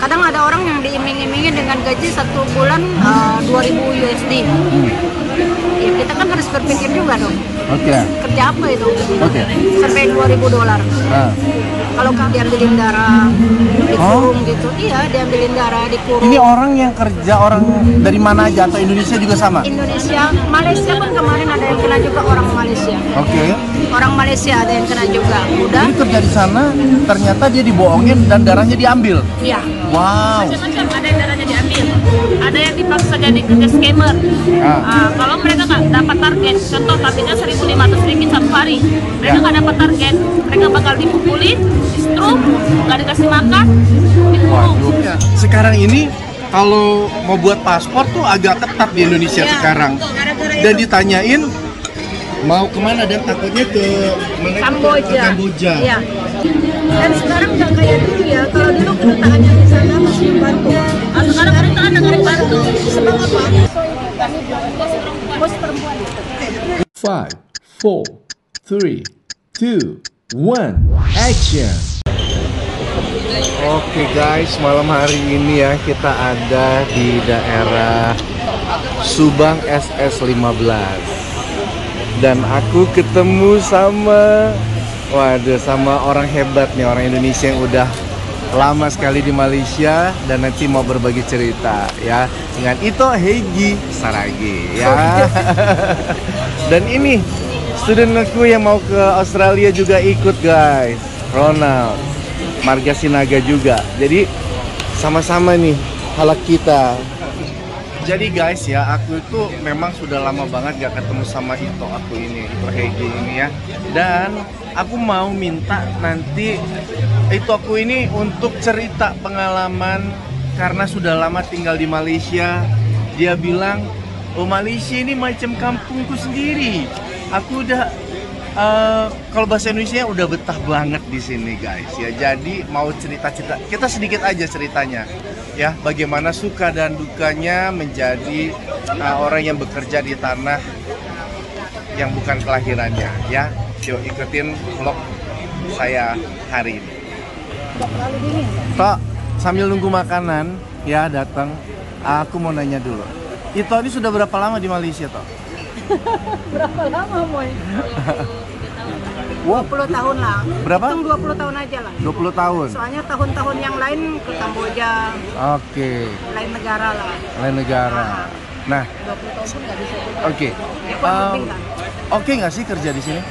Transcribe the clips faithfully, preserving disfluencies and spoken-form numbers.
Kadang ada orang yang diiming-imingin dengan gaji satu bulan uh, dua ribu U S D. Hmm. Ya kita kan harus berpikir juga dong. Oke. Okay. Kerja apa itu? Oke. Okay. Sampai dua ribu dolar. Ah. Kalau kan diambilin darah, dikurung oh. gitu. Iya, diambilin darah, dikurung. Ini orang yang kerja orang dari mana aja atau Indonesia juga sama? Indonesia, Malaysia pun kemarin ada yang kena juga orang Malaysia. Oke. Okay. Orang Malaysia ada yang kena juga. Udah. Jadi kerja di sana, ternyata dia dibohongin dan darahnya diambil. Iya. Wow. Macam-macam, ada yang darahnya diambil, ada yang dipaksa jadi kerja scammer. Ah. Uh, kalau mereka nggak dapat target, contoh targetnya seribu lima ratus ringgit satu hari, mereka nggak ya. dapat target, mereka bakal dipukulin, di stroke, nggak dikasih makan, dikurung. Ya. Sekarang ini kalau mau buat paspor tuh agak ketat di Indonesia ya, sekarang. Dan ditanyain mau kemana dan takutnya ke mana? Kamboja. Ke Kamboja. Ya. Dan sekarang nggak kayak dulu ya. Kalau dulu keretaannya di sana masih membantu. Ah, sekarang keretaan nggak membantu. Sebab apa? Bos perempuan. Five, four, three, two, one, action. Oke guys, malam hari ini ya kita ada di daerah Subang S S lima belas. Dan aku ketemu sama waduh sama orang hebat nih, orang Indonesia yang udah lama sekali di Malaysia dan nanti mau berbagi cerita ya dengan Ito Hegi Saragi ya. Dan ini student aku yang mau ke Australia juga ikut guys, Ronald Marga Sinaga juga. Jadi sama-sama nih halak kita. Jadi guys ya, aku itu memang sudah lama banget gak ketemu sama Ito aku ini, Ito Hegi ini ya. Dan aku mau minta nanti Ito aku ini untuk cerita pengalaman karena sudah lama tinggal di Malaysia. Dia bilang, oh Malaysia ini macam kampungku sendiri. Aku udah uh, kalau bahasa Indonesia udah betah banget di sini guys ya. Jadi mau cerita-cerita, kita sedikit aja ceritanya. Ya, bagaimana suka dan dukanya menjadi uh, orang yang bekerja di tanah yang bukan kelahirannya ya. Yuk ikutin vlog saya hari ini. Tok, sambil nunggu makanan ya datang, aku mau nanya dulu. Ito ini sudah berapa lama di Malaysia, Tok? Berapa lama, Moy? dua puluh tahun lah. Berapa? Hitung dua puluh tahun aja lah. dua puluh tahun. Soalnya tahun-tahun yang lain ke Kamboja. Oke. Okay. Lain negara lah. Lain negara. Nah, dua puluh tahun pun nggak bisa. Oke. Okay. Um, Oke okay nggak sih kerja di sini?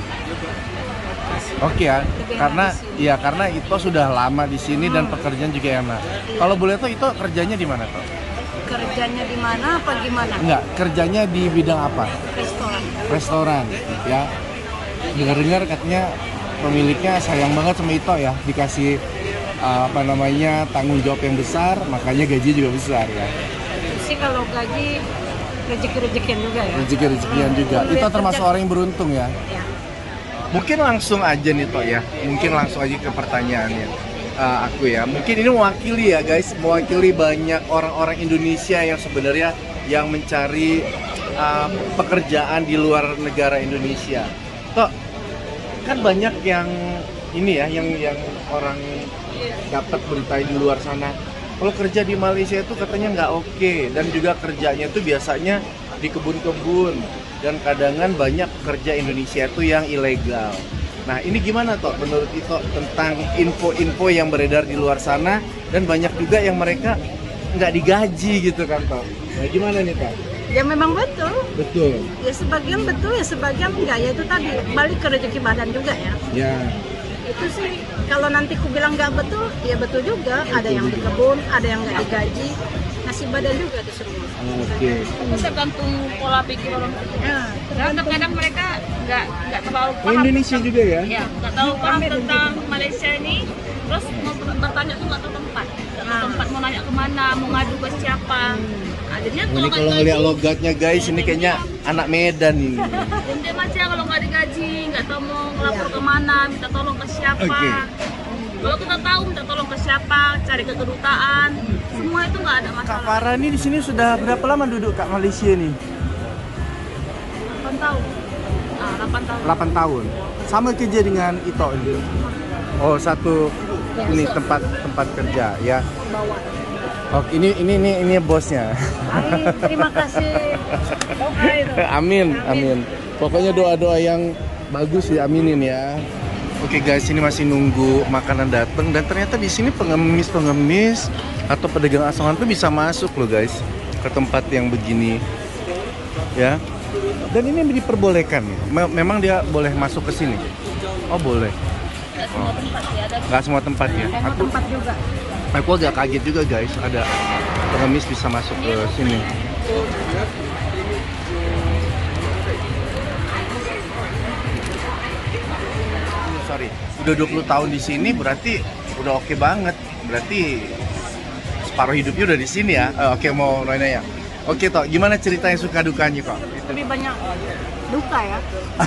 Oke okay, ya. Karena ya karena Ito sudah lama di sini hmm. dan pekerjaan juga enak. Kalau boleh tuh Ito kerjanya di mana tuh? Kerjanya di mana apa gimana? Enggak, kerjanya di bidang apa? Restoran. Restoran, ya. Dengar-dengar katanya pemiliknya sayang banget sama Ito ya, dikasih uh, apa namanya tanggung jawab yang besar, makanya gaji juga besar ya. Sih kalau gaji rezeki-rezekian juga ya. Rezeki-rezekian hmm. juga. Ito termasuk kerja. Orang yang beruntung ya. Ya. Mungkin langsung aja nih Ito ya, mungkin langsung aja ke pertanyaannya. Uh, aku ya, mungkin ini mewakili ya guys, mewakili banyak orang-orang Indonesia yang sebenarnya yang mencari uh, pekerjaan di luar negara Indonesia. Tok, kan banyak yang ini ya, yang yang orang dapat berita di luar sana. Kalau kerja di Malaysia itu katanya nggak oke okay. Dan juga kerjanya itu biasanya di kebun-kebun dan kadangan banyak kerja Indonesia itu yang ilegal. Nah ini gimana Tok menurut Ito tentang info-info yang beredar di luar sana dan banyak juga yang mereka nggak digaji gitu kan Tok. Nah gimana nih Tok? Ya memang betul. Betul. Ya sebagian betul ya sebagian enggak, ya itu tadi balik ke rezeki badan juga ya. Ya. Itu sih kalau nanti ku bilang nggak betul, ya betul juga. Betul ada yang juga. Di kebun, ada yang nggak digaji, nasib badan juga itu semua. Oke. Okay. Itu tergantung pola pikir orang. Ya. Kadang-kadang mereka nggak nggak terlalu paham. Oh, Indonesia juga ya? Ya, nggak tahu paham tentang Malaysia ini. Terus mau bertanya tuh nggak tahu tempat, nggak tahu tempat mau nanya kemana, mau ngadu ke siapa. Akhirnya ini kalau ngeliat logatnya guys, ini kayaknya anak Medan ini. Diam aja kalau nggak digaji, nggak tahu mau ngelapor kemana, minta tolong ke siapa. Okay. Kalau kita tahu minta tolong ke siapa, cari ke kedutaan, semua itu nggak ada masalah. Kak Farah ini di sini sudah berapa lama duduk Kak Malaysia nih? delapan tahun. Ah, delapan tahun. delapan tahun. Sama kerja dengan Ito ini. Oh, satu ini tempat tempat kerja ya. Bawah. Oke, ini ini ini ini bosnya. Amin, terima kasih. Doa itu. Amin, amin. Pokoknya doa-doa yang bagus ya, aminin ya. Oke guys, ini masih nunggu makanan datang dan ternyata di sini pengemis-pengemis atau pedagang asongan tuh bisa masuk loh guys ke tempat yang begini. Ya. Dan ini diperbolehkan. Memang dia boleh masuk ke sini. Oh, boleh. Oh. Nggak semua tempat ya. Semua Aku tempat juga. aku agak kaget juga guys, ada pengemis bisa masuk ke sini. Sorry, udah dua puluh tahun di sini berarti udah oke banget. Berarti separuh hidupnya udah di sini ya. Eh, oke, mau nanya ya. Oke toh, gimana ceritanya suka dukanya kok? Lebih banyak duka ya.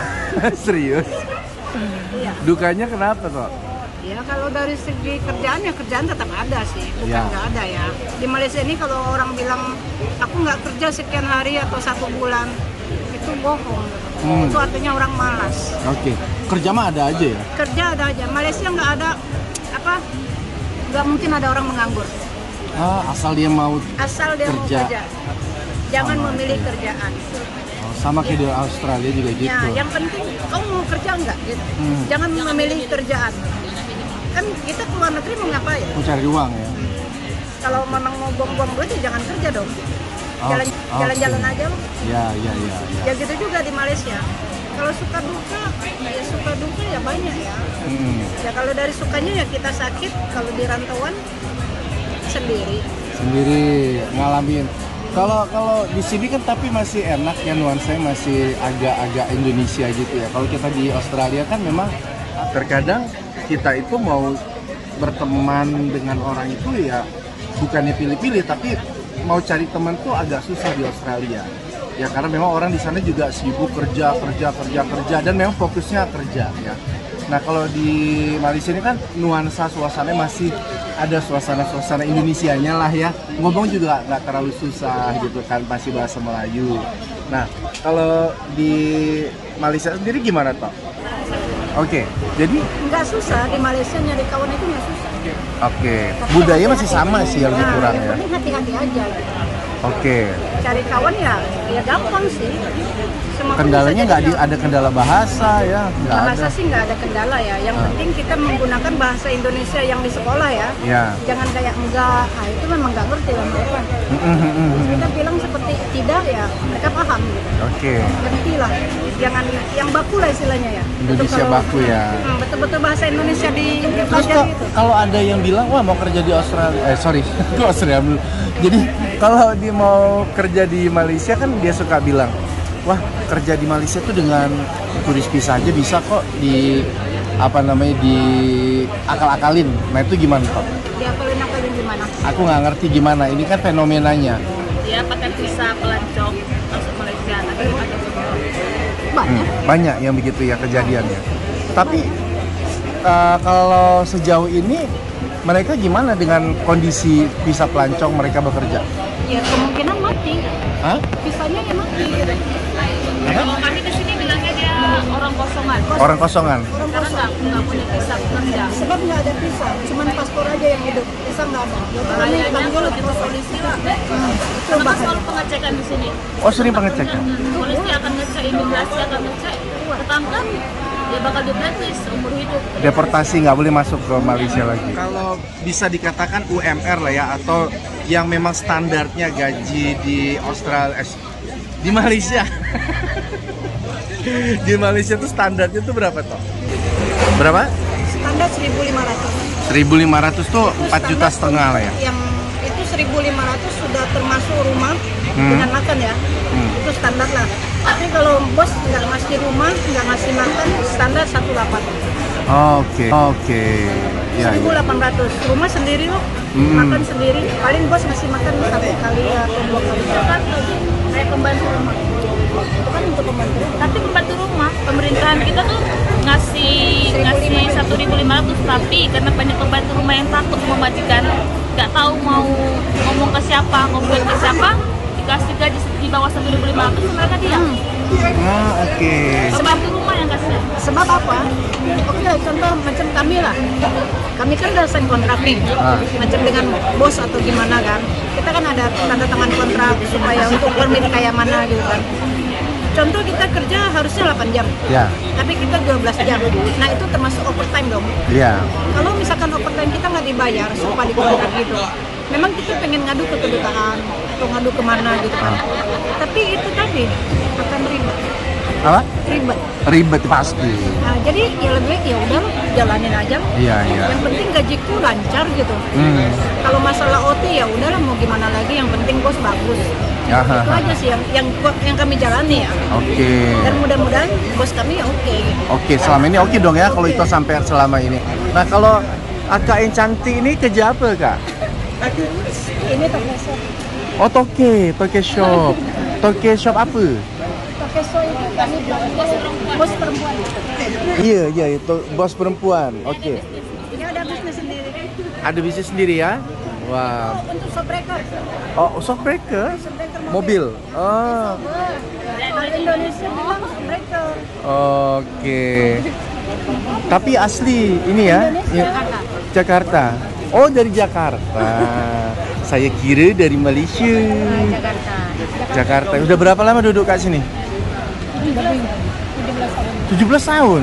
Serius? Iya. Dukanya kenapa kok? Ya kalau dari segi kerjaan ya kerjaan tetap ada sih, bukan Ya. nggak ada ya. Di Malaysia ini kalau orang bilang aku nggak kerja sekian hari atau satu bulan, itu bohong. Hmm. Itu artinya orang malas. Oke, kerja mah ada aja ya? Kerja ada aja. Malaysia nggak ada apa? Nggak mungkin ada orang menganggur. Ah, asal dia mau. Asal dia Kerja. mau kerja. Jangan Sama memilih aja. kerjaan. Oh, sama kayak di Australia juga gitu. Ya, yang penting kamu mau kerja nggak? Gitu. Hmm. Jangan memilih kerjaan. Kan kita keluar negeri mau ngapain? Mau cari uang ya? Kalau memang mau buang-buang duit ya jangan kerja dong. Oh, Jalan, oke. jalan-jalan aja loh. Ya, ya, ya, ya. Ya gitu juga di Malaysia. Kalau suka duka, ya suka duka ya banyak ya. Hmm. Ya kalau dari sukanya ya kita sakit, kalau di rantauan sendiri. Sendiri ngalamin. Kalau kalau di sini kan tapi masih enak ya, nuansanya masih agak-agak Indonesia gitu ya. Kalau kita di Australia kan memang terkadang kita itu mau berteman dengan orang itu ya bukannya pilih-pilih, tapi mau cari teman tuh agak susah di Australia. Ya karena memang orang di sana juga sibuk kerja, kerja, kerja, kerja dan memang fokusnya kerja ya. Nah kalau di Malaysia ini kan nuansa suasananya masih ada suasana-suasana Indonesianya lah ya. Ngomong juga nggak terlalu susah gitu kan, masih bahasa Melayu. Nah kalau di Malaysia sendiri gimana toh? Oke, jadi Nggak susah, di Malaysia nyari kawan itu nggak susah. oke, Tapi budaya hati-hati. masih sama sih yang lebih Nah, kurang yang ya. penting hati-hati aja. Oke, Cari kawan ya, ya gampang sih. Semua kan kendalanya bisa nggak jadi di- ada kendala bahasa ya, nggak bahasa ada. sih nggak ada kendala ya. Yang Ah. penting kita menggunakan bahasa Indonesia yang di sekolah ya. Ya. Jangan kayak enggak, nah itu memang nggak ngerti lah mereka. Terus kita bilang seperti tidak ya, mereka paham gitu. Oke, Ngerti lah, jangan yang baku lah istilahnya ya. Indonesia Betul-betul- baku ya. Hmm, betul-betul bahasa Indonesia di Terus belajar kok gitu. kalau ada yang bilang wah mau kerja di Australia, eh sorry, ke Australia dulu. Jadi kalau dia mau kerja di Malaysia kan dia suka bilang, wah kerja di Malaysia tuh dengan turis visa aja bisa kok di apa namanya di akal-akalin. Nah itu gimana kok? Dia kalian akalin gimana? Aku nggak ngerti gimana. Ini kan fenomenanya. Dia pakai visa pelancong masuk Malaysia, tapi ada Banyak. Hmm, banyak yang begitu ya kejadiannya. Tapi uh, kalau sejauh ini mereka gimana dengan kondisi visa pelancong mereka bekerja? Ya kemungkinan mati. Hah? Visanya ya mati. Kalau kami ke sini bilangnya dia orang kosongan. Orang kosongan. Orang Karena kosong. nggak nggak punya visa bekerja. Sebab nggak ada visa, cuman paspor aja yang hidup. Visa nggak ada. Kami Bahayanya panggil kalau kita polisi lah. Hmm, itu Karena kan bahaya. selalu pengecekan di sini. Oh sering pengecekan? Polisi akan ngecek, imigrasi akan ngecek. Ketangkap, dia bakal di blacklist umur hidup. Deportasi nggak boleh masuk ke Malaysia lagi. Kalau bisa dikatakan U M R lah ya atau yang memang standarnya gaji di Australia eh, di Malaysia. Di Malaysia tuh standarnya tuh berapa toh? Berapa? Standar seribu lima ratus. seribu lima ratus tuh empat juta setengah lah ya. Yang itu seribu lima ratus sudah termasuk rumah Hmm. dengan makan ya. Hmm. Itu standar lah. Tapi kalau bos nggak ngasih rumah, nggak ngasih makan, standar satu delapan. Oke. Oke. Ya, seribu ya. delapan ratus. Rumah sendiri loh. Hmm. Makan sendiri. Paling bos ngasih makan satu kali atau dua kali. Itu kan kayak pembantu rumah. Itu kan untuk pembantu. Tapi pembantu rumah, pemerintahan kita tuh ngasih ngasih satu ribu lima ratus, tapi karena banyak pembantu rumah yang takut sama majikan, nggak tahu mau ngomong ke siapa, ngomong ke siapa, dikasih gaji di bawah sembilan ribu lima ratus mereka diam. Ah, oke. Pembantu rumah yang kasih. Sebab apa? Oke, contoh macam kami lah. Kami kan udah sign kontrak nih, Ah. macam dengan bos atau gimana kan. Kita kan ada tanda tangan kontrak supaya untuk permit kayak mana gitu kan. Contoh kita kerja harusnya delapan jam, Ya, tapi kita dua belas jam. Nah itu termasuk overtime dong. ya. Kalau misalkan overtime kita nggak dibayar, sumpah di kontrak gitu. Memang kita pengen ngadu ke kedutaan atau ngadu kemana gitu kan. Tapi itu tadi akan ribet, Apa? ribet. Ribet pasti. Nah, jadi ya lebih baik ya udah jalanin aja. Iya, iya. Yang penting gajiku lancar gitu. Hmm. Kalau masalah O T ya udahlah mau gimana lagi, yang penting bos bagus. Ya, Itu aja sih yang yang yang kami jalani ya. Oke. Dan mudah-mudahan bos kami ya oke. Oke, selama ini oke dong ya kalau Oke. itu sampai selama ini. Nah, kalau Akak yang cantik ini kerja apa, Kak? Ini Tokeso. Oh, toke, toke shop. Toke shop apa? Tokeso itu kami bilang bos bos perempuan. Iya, iya, itu bos perempuan. Oke. Ini ada bisnis sendiri. Ada bisnis sendiri ya? Wah. Oh, untuk shopbreaker. Oh, shockbreaker? Shopbreaker Mobil. Oh. Kalau Indonesia bilang shopbreaker. Oke. Tapi asli ini ya? Jakarta. Jakarta. Oh, dari Jakarta. Saya kira dari Malaysia. Jakarta. Jakarta. Udah berapa lama duduk kat sini? tujuh belas tahun.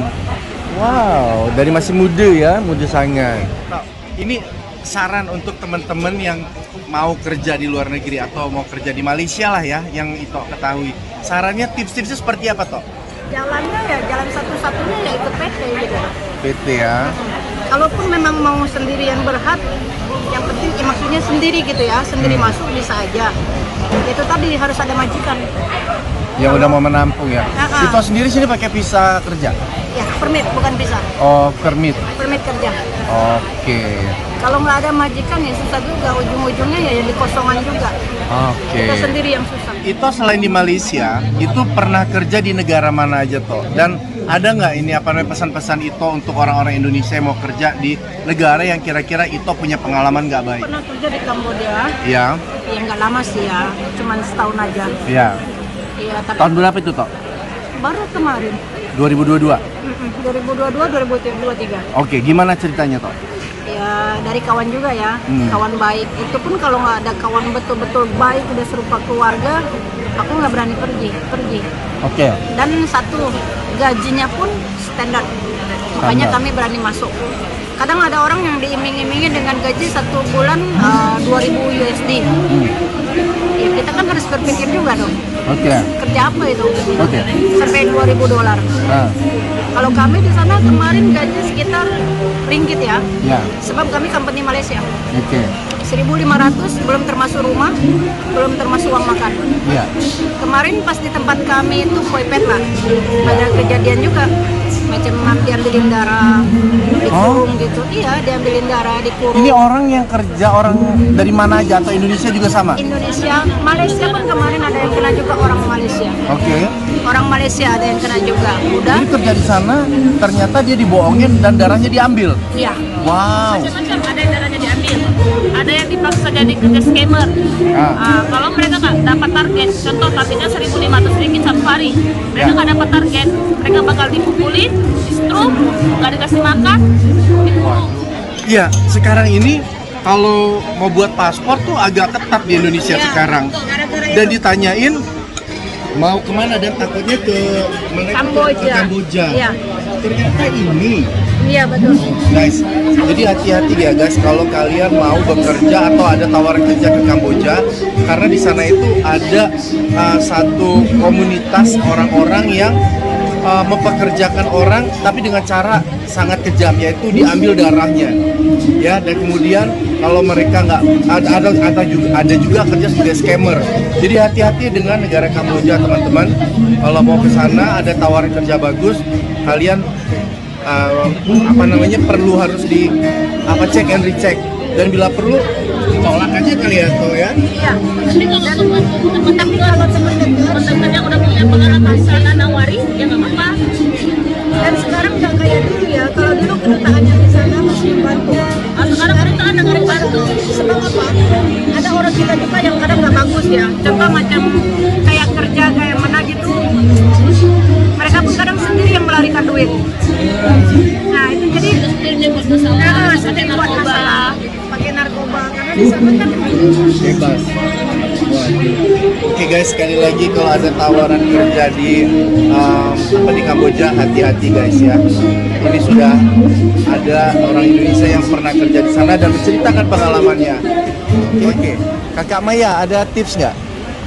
Wow, dari masih muda ya, muda sangat. Ini saran untuk teman-teman yang mau kerja di luar negeri atau mau kerja di Malaysia lah ya, yang itu ketahui. Sarannya, tips-tipsnya seperti apa toh? Jalannya ya jalan satu-satunya ya ikut P T gitu. P T ya. Kalaupun memang mau sendirian berhak, yang penting ya maksudnya sendiri gitu ya, sendiri Hmm. masuk bisa aja. Itu tadi harus ada majikan. Yang udah mau menampung ya. Ah, ah. Itu sendiri sini pakai visa kerja. Ya permit bukan bisa, Oh, permit. permit kerja. Oke. Kalau nggak ada majikan ya susah juga, ujung-ujungnya ya yang dikosongan juga. Oke. Kita sendiri yang susah. Itu selain di Malaysia, itu pernah kerja di negara mana aja toh? Dan ada nggak ini apa namanya pesan-pesan itu untuk orang-orang Indonesia yang mau kerja di negara yang kira-kira itu punya pengalaman nggak baik? Pernah kerja di Kamboja, Iya, ya nggak lama sih ya, cuman setahun aja. iya. Iya, tapi Tahun berapa itu toh? baru kemarin, dua ribu dua puluh dua. Mm-mm, dua ribu dua puluh dua dua ribu dua puluh tiga. Oke, gimana ceritanya toh? Ya dari kawan juga ya, Hmm. kawan baik. Itu pun kalau nggak ada kawan betul-betul baik, udah serupa keluarga, aku nggak berani pergi, pergi. Oke. Dan satu, gajinya pun standar, makanya Standar. kami berani masuk. Kadang ada orang yang diiming-imingin dengan gaji satu bulan uh, dua ribu U S D. Hmm. Ya kita kan harus berpikir juga dong, Oke. kerja apa itu? Oke. Sampai dua ribu dolar. Nah, Kalau kami di sana kemarin gaji sekitar ringgit ya, ya. sebab kami company Malaysia. Oke. seribu lima ratus belum termasuk rumah, belum termasuk uang makan. Iya. Kemarin pas di tempat kami itu koipet lah, ada kejadian juga macam diambilin darah, dikurung gitu. Iya, diambilin darah, dikurung. Ini orang yang kerja orang dari mana aja atau Indonesia juga sama? Indonesia, Malaysia pun kemarin ada yang kena juga, orang Malaysia. Oke. Orang Malaysia ada yang kena juga. Udah, Jadi kerja di sana ternyata dia dibohongin dan darahnya diambil. iya. Wow. Macam-macam, ada yang darahnya diambil, ada yang dipaksa jadi kerja scammer. Ah. Ah, kalau mereka nggak dapat target, contoh targetnya seribu lima ratus ringgit satu hari, mereka Ya. nggak dapat target, mereka bakal dipukulin, di stroke, nggak dikasih makan, dikurung. Iya, sekarang ini kalau mau buat paspor tuh agak ketat di Indonesia Iya, sekarang. betul. Gara-gara Dan itu. ditanyain mau kemana dan takutnya ke mana? Ke Kamboja. Kamboja. Iya. Ternyata ini, Iya betul. guys. Jadi hati-hati ya guys kalau kalian mau bekerja atau ada tawaran kerja ke Kamboja, karena di sana itu ada uh, satu komunitas orang-orang yang uh, mempekerjakan orang tapi dengan cara sangat kejam, yaitu diambil darahnya ya, dan kemudian kalau mereka nggak ada ada ada juga ada juga kerja sebagai scammer. Jadi hati-hati dengan negara Kamboja teman-teman. Kalau mau ke sana ada tawaran kerja bagus, kalian uh, apa namanya perlu harus di apa cek and recheck, dan bila perlu ditolak aja kali ya toh ya. Iya. Tapi kalau teman-teman tapi kalau teman-teman yang udah punya pengalaman sana nawari, ya nggak apa-apa. Dan sekarang nggak kayak dulu ya. Kalau dulu kedutaannya di sana masih bantu. Ah, sekarang kita ada nggak bantu. Sebab apa? Ada orang kita juga yang kadang nggak bagus bagus ya. Contoh macam kayak kerja kayak mana gitu, mereka pun kadang sendiri yang melarikan duit. Nah itu jadi nah, sering buat masalah pakai narkoba karena di sana kan bebas. Waduh. Oke guys, sekali lagi kalau ada tawaran kerja di um, apa di Kamboja, hati-hati guys ya. Ini sudah ada orang Indonesia yang pernah kerja di sana dan menceritakan pengalamannya. Oke, Kakak Maya ada tips nggak?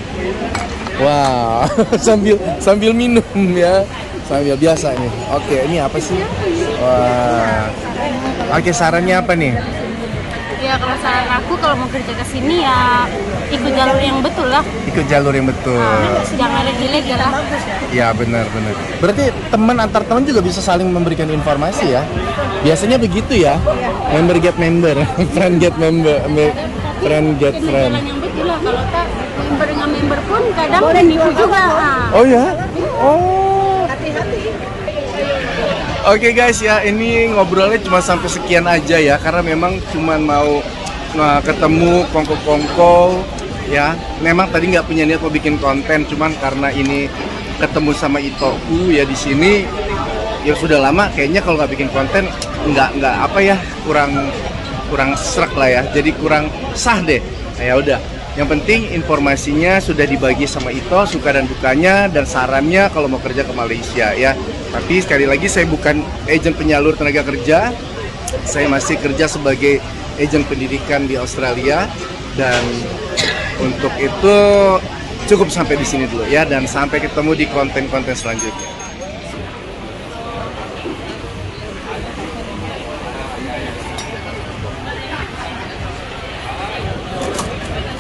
Wow, sambil sambil minum ya, sambil biasa nih. Oke, ini apa sih? Wah, oke, sarannya apa nih? Ya kalau saran aku kalau mau kerja ke sini ya ikut jalur yang betul lah. Ikut jalur yang betul. Jangan ada ilegal lah. Ya benar benar. Berarti teman antar teman juga bisa saling memberikan informasi ya. Biasanya begitu ya. Member get member, friend get member, friend get friend. Jalan yang betul lah. Kalau tak member dengan member pun kadang menipu juga. Oh ya? Oh. Oke guys ya, ini ngobrolnya cuma sampai sekian aja ya, karena memang cuma mau uh, ketemu kongko-kongko ya. Memang tadi nggak punya niat mau bikin konten, cuman karena ini ketemu sama Itoku ya di sini, ya sudah lama kayaknya kalau nggak bikin konten nggak nggak apa ya, kurang kurang serak lah ya, jadi kurang sah deh. Nah, ya udah. Yang penting informasinya sudah dibagi sama Ito, suka dan dukanya, dan sarannya kalau mau kerja ke Malaysia ya. Tapi sekali lagi saya bukan agen penyalur tenaga kerja, saya masih kerja sebagai agen pendidikan di Australia. Dan untuk itu cukup sampai di sini dulu ya, dan sampai ketemu di konten-konten selanjutnya.